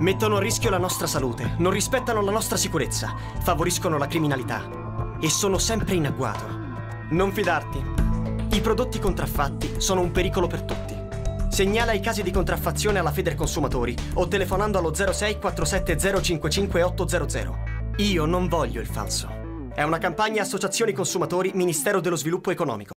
Mettono a rischio la nostra salute, non rispettano la nostra sicurezza, favoriscono la criminalità e sono sempre in agguato. Non fidarti. I prodotti contraffatti sono un pericolo per tutti. Segnala i casi di contraffazione alla Federconsumatori o telefonando allo 06 470 55 800. Io non voglio il falso. È una campagna Associazioni Consumatori, Ministero dello Sviluppo Economico.